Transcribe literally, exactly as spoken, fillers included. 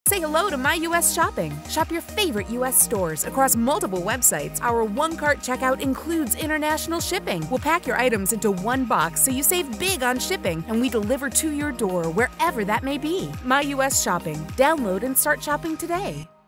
Say hello to MyUS Shopping. Shop your favorite U S stores across multiple websites. Our one-cart checkout includes international shipping. We'll pack your items into one box so you save big on shipping, and we deliver to your door wherever that may be. MyUS Shopping. Download and start shopping today.